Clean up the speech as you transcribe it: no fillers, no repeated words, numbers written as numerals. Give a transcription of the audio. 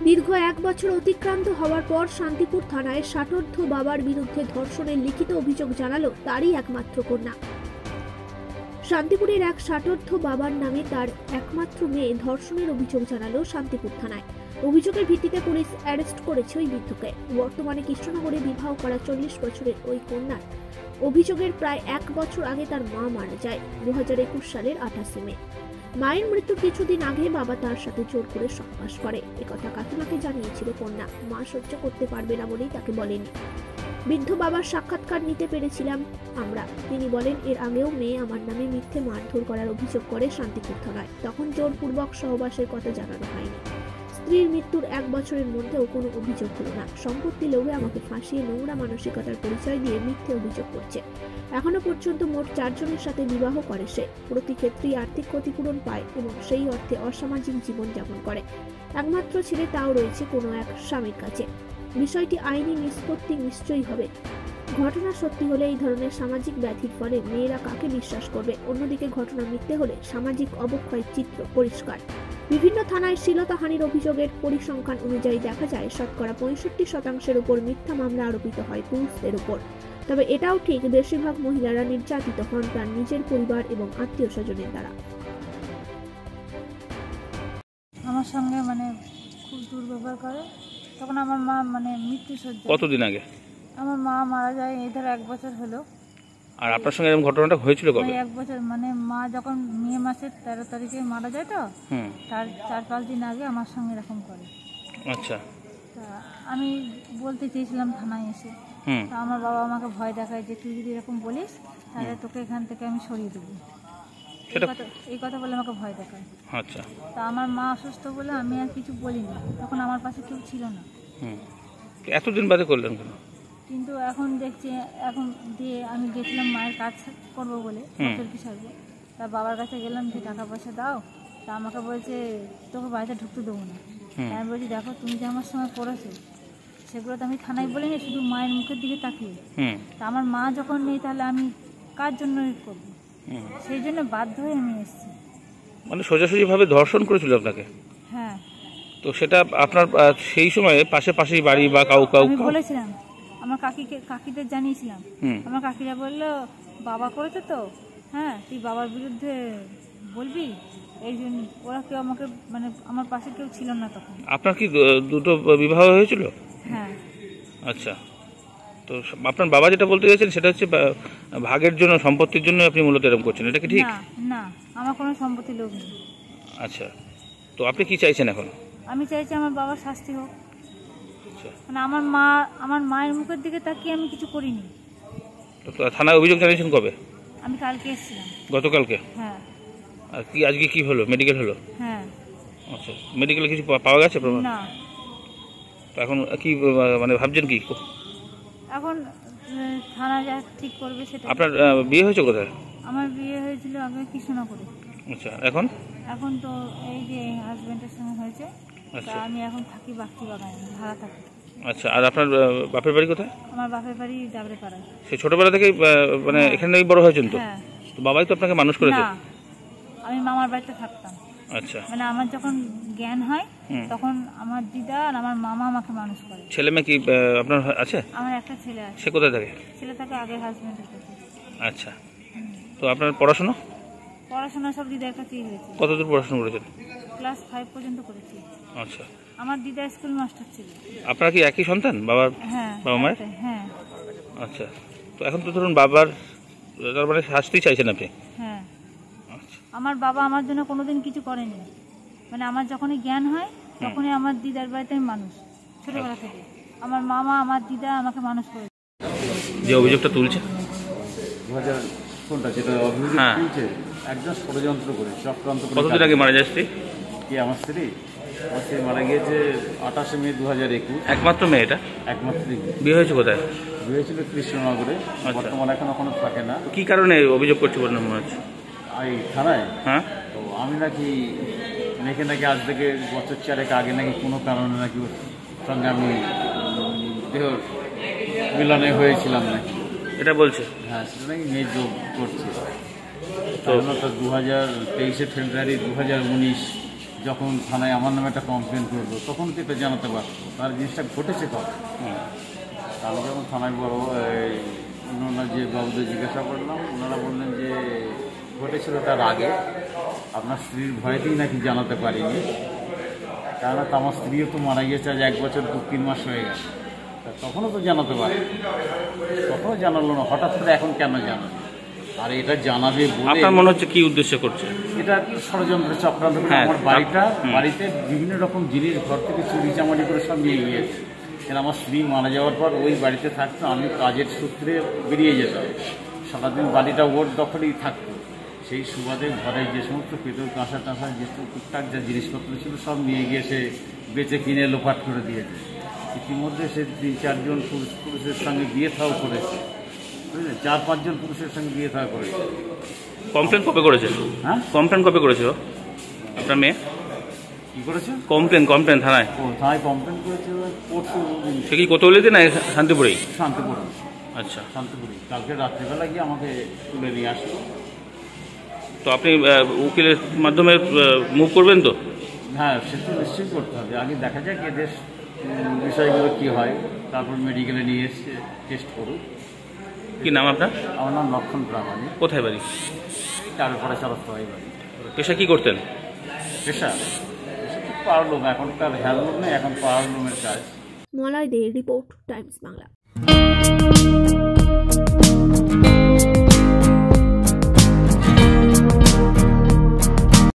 দীর্ঘ 1 বছর অতিক্রান্ত হওয়ার পর শান্তিপুর থানায় ষাটোর্ধ্ব বাবার বিরুদ্ধে ধর্ষণের লিখিত অভিযোগ জানালো তারই একমাত্র কন্যা। শান্তিপুরের এক ষাটোর্ধ্ব বাবার নামে তার একমাত্র মেয়ে ধর্ষণের অভিযোগ জানালো শান্তিপুর থানায়। অভিযোগের ভিত্তিতে পুলিশ অ্যারেস্ট করেছে ওই বৃদ্ধকে। বর্তমানে কৃষ্ণনগরে বিবাহ করা 40 বছরের ওই কন্যার অভিযোগের প্রায় 1 বছর আগে তার মা মারা যায় 2021 সালের 28 মে। মায়ের মৃত্যুর কিছুদিন আগে বাবা তার সাথে জোর করে সহবাস করে। একথা কাকিমাকে জানিয়েছিল কন্যা। মা সহ্য করতে পারবে না বলেই তাকে বলেনি। বৃদ্ধ বাবার সাক্ষাৎকার নিতে পেরেছিলাম আমরা। তিনি বলেন, এর আগেও মেয়ে আমার নামে মিথ্যে মারধর করার অভিযোগ করে শান্তিপুর থানায়। তখন জোরপূর্বক সহবাসের কথা জানানো হয়নি। স্ত্রীর মৃত্যুর 1 বছরের মধ্যেও কোনো অভিযোগ হলো না। সম্পত্তি লোভে আমাকে ফাঁসিয়ে নোংরা মানসিকতার পরিচয় দিয়ে মিথ্যে অভিযোগ করছে। এখনো পর্যন্ত মোট 4 জনের সাথে বিবাহ করে সে। প্রতি ক্ষেত্রেই আর্থিক ক্ষতিপূরণ পায় এবং সেই অর্থে অসামাজিক জীবন যাপন করে। একমাত্র ছেলে তাও রয়েছে কোনো এক স্বামীর কাছে। বিষয়টি আইনি নিষ্পত্তি নিশ্চয়ই হবে। ঘটনা সত্যি হলে এই ধরনের সামাজিক ব্যাধির ফলে মেয়েরা কাকে বিশ্বাস করবে? অন্যদিকে ঘটনা মিথ্যে হলে সামাজিক অবক্ষয়ের চিত্র পরিষ্কার। বিভিন্ন থানায় শ্লীলতাহানির অভিযোগের পরিসংখ্যান অনুযায়ী দেখা যায় শতকরা 65% উপর মিথ্যা মামলা আরোপিত হয় পুরুষদের উপর। তবে এটাও ঠিক, বেশিরভাগ মহিলারা নির্যাতিত হন তার নিজের পরিবার এবং আত্মীয় স্বজনের দ্বারা। আমার সঙ্গে খুব দুর্ব্যবহার করে। তখন আমার মা মৃত্যু সজ্জা। কতদিন আগে? আমার মা মারা যায় এই ধর 1 বছর হলো। আর আপনার সঙ্গে এরকম ঘটনাটা হয়েছিল কবে? 1 বছর মা যখন মে মাসের 13 তারিখে মারা যায়, তো তার 4-5 দিন আগে আমার সঙ্গে এরকম করে। আচ্ছা। তা আমি বলতে চেয়েছিলাম থানায় এসে। তা আমার বাবা আমাকে ভয় দেখায় যে তুই যদি এরকম বলিস তাহলে তোকে এখান থেকে আমি সরিয়ে দেবো। এই কথা বলে আমাকে ভয় দেখায়। আচ্ছা। তা আমার মা অসুস্থ বলে আমি আর কিছু বলিনি। তখন আমার পাশে কেউ ছিল না। এতদিন বাদে করলেন কেন? কিন্তু এখন দেখছি, এখন দিয়ে আমি গেছিলাম মায়ের কাজ করবো বলে, বছর কি সারবো। তা বাবার কাছে গেলাম যে টাকা পয়সা দাও। তা আমাকে বলছে তোকে বাড়িতে ঢুকতে দেবো না। আমি বলছি দেখো তুমি যে আমার সঙ্গে করেছো সেগুলো তো আমি থানায় বলিনি, শুধু মায়ের মুখের দিকে তাকিয়ে। তা আমার মা যখন নেই তাহলে আমি কার জন্য করবো? সেই জন্য বাধ্য হয়ে আমি এসেছি। সোজাসুজি ভাবে ধর্ষণ করেছিল আপনাকে? হ্যাঁ। তো সেটা আপনার সেই সময়ে পাশেই বাড়ি বা কাউ আমি বলেছিলাম, আমার কাকিদের জানিয়েছিলাম। আমার কাকিরা বললো বাবা করেছে তো, হ্যাঁ তুই বাবার বিরুদ্ধে বলবি। এই জন্য ওরা কেউ আমাকে আমার পাশে কেউ ছিল না তখন। আপনার কি দুটো বিবাহ হয়েছিল? হ্যাঁ। আচ্ছা। তো আপনার বাবা যেটা বলতে গেছেন সেটা হচ্ছে ভাগের জন্য, সম্পত্তির জন্য আপনি মূলত এরকম করছেন, এটা কি ঠিক? না, আমার কোনো সম্পত্তি লোভ নেই। আচ্ছা। তো আপনি কি চাইছেন এখন? আমি চাইছি আমার বাবার শাস্তি হোক। আচ্ছা। আমার মায়ের মুখের দিকে তাকিয়ে আমি কিছু করিনি। তো থানায় অভিযোগ জানিয়েছেন কবে? আমি কালকে এসেছিলাম। গতকালকে? হ্যাঁ। আর কি আজকে কি হলো? মেডিকেল হলো? হ্যাঁ। আচ্ছা, মেডিকেলে কিছু পাওয়া গেছে প্রমাণ? না। তো এখন কি ভাবছেন কি? এখন থানা যা ঠিক করবে সেটা। আপনার বিয়ে হয়েছে কোথায়? আমার বিয়ে হয়েছিল আগে কৃষ্ণনগরে। আচ্ছা। এখন তো এই যে হাজবেন্ডের সঙ্গে হয়েছে। আচ্ছা। আমি এখন থাকি বাগচি বাগানে, ভাড়া থাকি। আচ্ছা। আর আপনার বাপের বাড়ি কোথায়? আমার বাপের বাড়ি ডাবরেপাড়ায়। সেই ছোটবেলা থেকেই এখানেই বড় হয়েছেন তো? হ্যাঁ। তো বাবাই তো আপনাকে মানুষ করেছে? না, আমি মামার বাড়িতে থাকতাম। আচ্ছা। আমার যখন জ্ঞান হয় তখন আমার দিদা আর আমার মামা আমাকে মানুষ করে। ছেলে মেয়ে কি আপনার আছে? আমার একটা ছেলে আছে। সে কোথায় থাকে? ছেলে থাকে আগের হাজবেন্ডের কাছে। আচ্ছা। তো আপনার পড়াশোনা সব দিদার কাছেই হয়েছে। কতদূর পড়াশোনা করেছেন? ক্লাস 5 পর্যন্ত করেছি। আচ্ছা। আমার দিদা স্কুল মাস্টার ছিল। আপনারা কি একই সন্তান বাবা মায়ের? হ্যাঁ। আচ্ছা। তো এখন তো ধরুন বাবার তার শাস্তি চাইছেন আপনি? হ্যাঁ। আচ্ছা। আমার বাবা আমার জন্য কোনোদিন কিছু করেনি। আমার যখনই জ্ঞান হয় তখনই আমার দিদার বাড়িতে আমি মানুষ, ছোটবেলা থেকে। আমার মামা আমার দিদা আমাকে মানুষ করে। যে অভিযোগটা তুলছে কোনটা যেটা অভিযোগ তুলছে, একজন ষড়যন্ত্র করে চক্রান্ত করে। কতদিন আগে মারা যায় স্ত্রী? কি আমার স্ত্রী মারা গিয়েছে 28 মে 2021। একমাত্র মেয়ে এটা? একমাত্র। বিয়ে হয়েছে কোথায়? বিয়ে হয়েছিল কৃষ্ণনগরে। বর্তমানে এখন ওখানে থাকে না। কি কারণে অভিযোগ করছে বলে মনে হচ্ছে? এই থানায়? হ্যাঁ। তো আমি নাকি আজ থেকে বছর 4 আগে নাকি কোনো কারণে নাকি ওর সঙ্গে আমি দেহ মিলনে হয়েছিলাম নাকি, এটা বলছে। হ্যাঁ, সেটা নাকি মেয়ে যোগ করছে। তো 2023 ফেব্রুয়ারি 2019 যখন থানায় আমার নামে একটা কমপ্লেন করলো তখন তো এটা জানাতে পারতো তার জিনিসটা ঘটেছে কখন। আমি যখন থানায় বড় ওনারা যে বাবুদের জিজ্ঞাসা করলাম, ওনারা বললেন যে ঘটেছিল তার আগে, আপনার স্ত্রীর ভয়তেই নাকি জানাতে পারিনি, কেননা তো আমার স্ত্রীও তো মারা গিয়েছে আজ 1 বছর 2-3 মাস হয়ে গেছে, তা তখনও তো জানাতে পারি, তখনও জানালো না, হঠাৎ করে এখন কেন জানাবে? আর এটা জানাবে বলে আপনার মনে হচ্ছে কি উদ্দেশ্য করছে? এটা ষড়যন্ত্র চক্রান্ত করে হ্যাঁ, আমার বাড়িতে বিভিন্ন রকম জিনিস ঘর থেকে চুরি চামারি করে সব নিয়ে গিয়েছে। কেন আমার স্ত্রী মারা যাওয়ার পর ওই বাড়িতে থাকতো, আমি কাজের সূত্রে বেরিয়ে যেতাম, সারাদিন বাড়িটা ওর দখলেই থাকতো। সেই সুবাদে ঘরে যে সমস্ত পেট্রোল কাঁসা টাঁসা যে টুকটাক যা জিনিসপত্র ছিল সব নিয়ে গিয়ে সে বেচে কিনে লোপাট করে দিয়েছে। ইতিমধ্যে সে 3-4 জন পুরুষের সঙ্গে বিয়ে থাও করেছে, বুঝলেন, 4-5 জন পুরুষের সঙ্গে বিয়ে থাও করেছে। কমপ্লেন কবে করেছে? হ্যাঁ, কমপ্লেন কবে করেছে আপনার মেয়ে? কী করেছে? কমপ্লেন থানায়? ও থানায় কমপ্লেন করেছে পরশু। সে কি কোতোয়ালিতে না শান্তিপুরেই? শান্তিপুর। আচ্ছা, শান্তিপুরি। কালকে রাত্রিবেলা গিয়ে আমাকে তুলে নিয়ে আসলো। তো আপনি উকিলের মাধ্যমে মুভ করবেন তো? হ্যাঁ, সে তো নিশ্চয়ই করতে হবে, আগে দেখা যাক এদের বিষয়গুলো কী হয়, তারপর মেডিকেলে নিয়ে এসে টেস্ট করুক। কি নাম আপনার? আমার নাম লক্ষণ প্রামাণিক, কোথায় বাড়ি? চারুপাড়া চরস্তায় বাড়ি। পেশা কি করতেন? পেশা তো পাওয়ার লুম, এখনকার হ্যান্ডলুম নেই, এখন পাওয়ার লুমের কাজ। Malay De, report, Times Bangla.